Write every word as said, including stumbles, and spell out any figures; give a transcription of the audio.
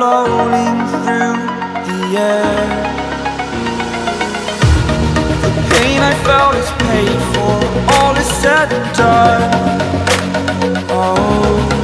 rolling through the air. The pain I felt is paid for, all is said and done. Oh,